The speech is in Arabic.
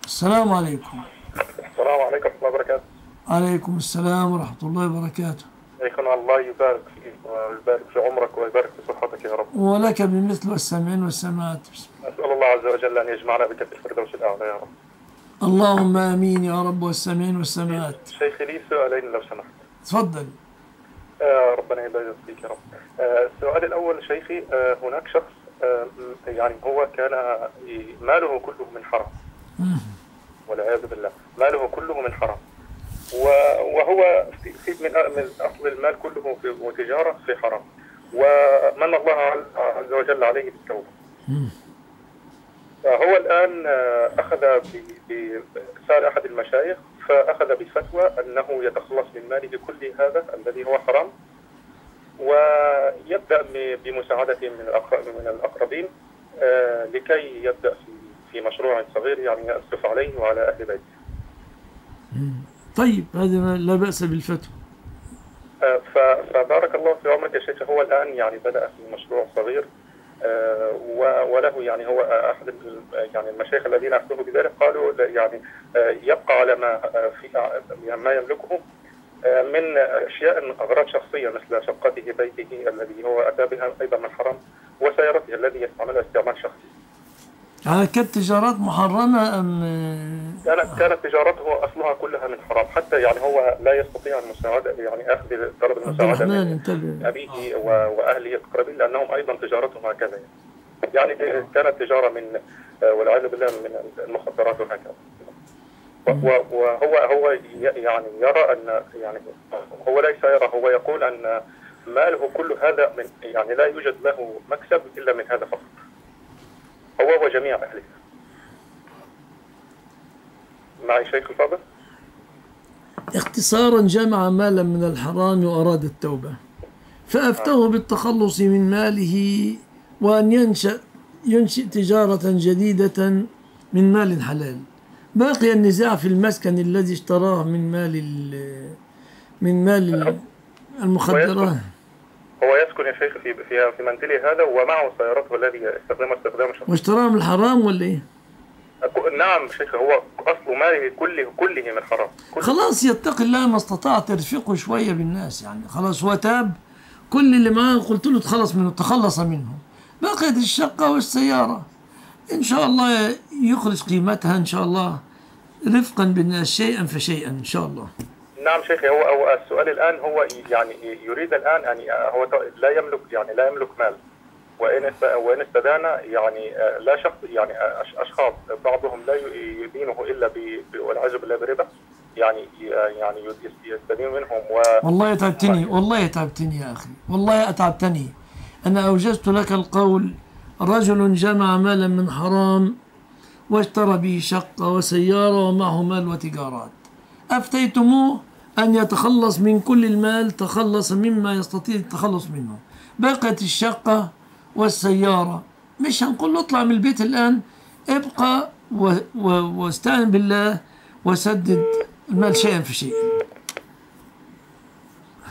السلام عليكم. السلام عليكم ورحمة الله وبركاته. عليكم السلام ورحمة الله وبركاته. شيخنا الله يبارك فيك ويبارك في عمرك ويبارك في صحتك يا رب. ولك بمثل والسامعين والسامعات. أسأل الله عز وجل أن يجمعنا بك في الفردوس الأعلى يا رب. اللهم آمين يا رب، والسامعين والسامعات. شيخي لي سؤالين لو سمحت. تفضل. ربنا يبارك فيك يا رب. السؤال الأول شيخي، هناك شخص يعني هو كان ماله كله من حرام والعياذ بالله، ماله كله من حرام، وهو في من أصل المال كله في تجارة في حرام، ومن الله عز وجل عليه بالتوبة. فهو الآن أخذ سأل أحد المشايخ فأخذ بفتوى أنه يتخلص من ماله كل هذا الذي هو حرام، ويبدأ بمساعدة من الأقربين لكي يبدأ في مشروع صغير يعني يأسف عليه وعلى أهل بيته. طيب، هذا لا بأس بالفتوى. فبارك الله في عمرك يا شيخ، هو الآن يعني بدأ في مشروع صغير، وله يعني هو أحد يعني المشايخ الذين أخذوه بذلك قالوا يعني يبقى على ما يملكه من أشياء أغراض شخصية مثل شقته بيته الذي هو أتى بها أيضا من حرام، وسيارته الذي يستعملها استعمال شخصي. كانت تجارات محرمة أم؟ كانت تجارته أصلها كلها من حرام، حتى يعني هو لا يستطيع المساعدة، يعني أخذ طلب المساعدة من أبيه وأهله الأقربين لأنهم أيضا تجارتهم هكذا، يعني كانت تجارة من والعياذ بالله من المخدرات وهكذا. وهو يعني يرى أن يعني هو ليس يرى، هو يقول أن ماله كل هذا من يعني لا يوجد له مكسب إلا من هذا فقط، هو وجميع أهله. معي شيخ الفاضل؟ اختصارا، جمع مالا من الحرام وأراد التوبة، فأفتوه بالتخلص من ماله وأن ينشئ تجارة جديدة من مال حلال. باقي النزاع في المسكن الذي اشتراه من مال المخدرات. هو يسكن يا شيخ في منزله هذا، ومعه سيارته الذي يستخدمها استخدام شخصي. واشتراها من الحرام ولا ايه؟ نعم شيخ، هو أصل ماله كله من حرام. خلاص يتقي الله ما استطاع، ترفقه شوية بالناس يعني. خلاص هو تاب، كل اللي معاه قلت له تخلص منه. بقيت الشقة والسيارة إن شاء الله يخرج قيمتها إن شاء الله رفقا بالناس، شيئا فشيئا إن شاء الله. نعم شيخي، هو السؤال الآن هو يعني يريد الآن أن هو لا يملك مال، وإن استدان يعني لا شخص يعني أشخاص بعضهم لا يدينه إلا والعياذ بالله بربا، يعني يستدين منهم. والله تعبتني يا أخي، والله أتعبتني. أنا أوجزت لك القول: رجل جمع مالا من حرام واشترى به شقة وسيارة ومعه مال وتجارات، أفتيتموه أن يتخلص من كل المال، تخلص مما يستطيع التخلص منه، بقت الشقة والسيارة. مش هنقول له اطلع من البيت الآن، ابقى واستعن بالله وسدد المال شيئا فشيئا.